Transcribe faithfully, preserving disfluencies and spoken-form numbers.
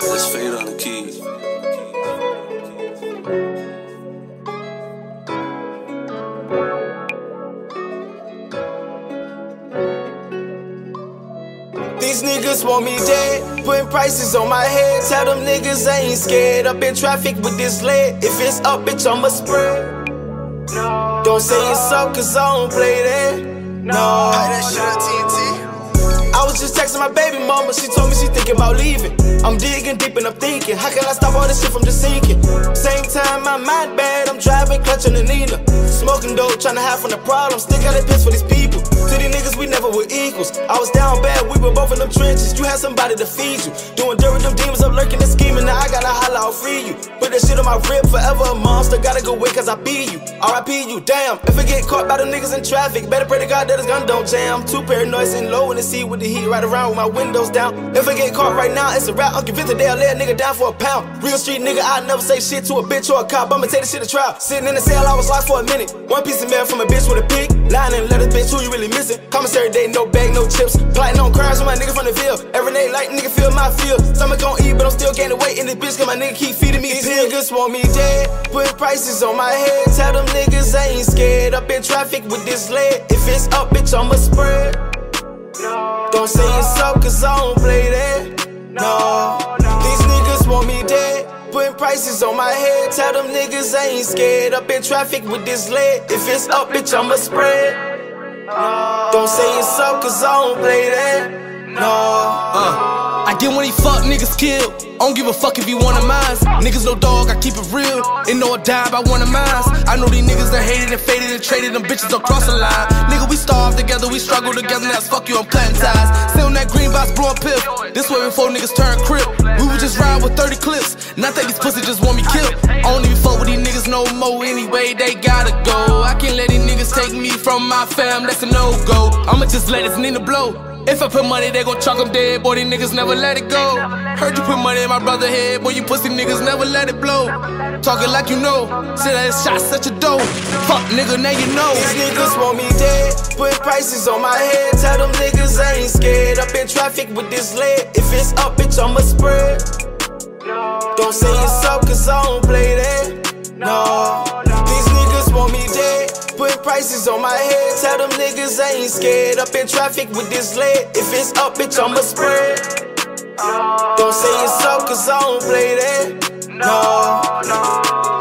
Let's fade on the keys. These niggas want me dead, putting prices on my head. Tell them niggas I ain't scared. Up in traffic with this lead. If it's up, bitch, I'ma spread. No, don't say it's up, cause I don't play that. No, that shit on T N T. I was just texting my baby mama, she told me she thinking about leaving. I'm digging deep and I'm thinking, how can I stop all this shit from just sinking? Same time, my mind bad, I'm driving, clutching the Nina. Smoking dope, trying to hide from the problem, still got it pissed for these people. To these niggas, we never were equals. I was down bad, we were both in them trenches. You had somebody to feed you. Doing dirt with them demons up lurking and scheming, now I gotta holla, I'll free you. Put that shit on my rib, forever a monster, gotta go away cause I beat you. R I P you, damn. If I get caught by them niggas in traffic, better pray to God that his gun don't jam. Too paranoid, sitting low in the seat with the heat right around with my windows down. If I get caught right now, it's a rap. I'm convinced that they'll lay a nigga down for a pound. Real street nigga, I never say shit to a bitch or a cop. I'ma take the shit to trial. Sitting in the cell, I was locked for a minute. One piece of mail from a bitch with a pig. Lying and let a bitch, who you really missing? Commissary day, no bag, no chips. Plotting on crimes with my nigga from the Ville. Every day, like nigga feel my feel. Stomach gon' eat, but I'm still gaining weight in this bitch, cause my nigga keep feeding me. These niggas want me dead, putting prices on my head. Tell them niggas I ain't scared. Up in traffic with this lead. If it's up, bitch, I'ma spread. Don't say it's up, cause I don't play that. No, these niggas want me dead, putting prices on my head. Tell them niggas I ain't scared. Up in traffic with this lead. If it's up, bitch, I'ma spread. Don't say it's up, cause I don't play that. No. Uh, I get when he fuck niggas killed. I don't give a fuck if he one of mine. Niggas no dog, I keep it real. Ain't no dime by one of mine. I know these niggas that hated and faded and traded them bitches across the line. Nigga, we starve together, we struggle together. Now it's fuck you, I'm cutting ties. Still on that green box, blowing piff. This way before niggas turn crip. We would just ride with thirty clips. Not that these pussy just want me killed. I don't even fuck with these niggas no more. Anyway, they gotta go. I can't let these niggas take me from my fam. That's a no-go. I'ma just let this Nina blow. If I put money, they gon' chalk them dead. Boy, these niggas never let it go. Heard you put money in my brother head. Boy, you pussy niggas never let it blow. Talking like you know. Say that it's shot such a dope. Fuck nigga, now you know. These niggas want me dead, putting prices on my head. Tell them niggas I ain't scared. Up in traffic with this lead. If it's up, bitch, I'ma spread. Don't say it's up, cause I don't play that. No, these niggas want me dead, putting prices on my head. Tell them niggas I ain't scared. Up in traffic with this lead. If it's up, bitch, I'ma spread. Don't say it's up, cause I don't play that. No, no.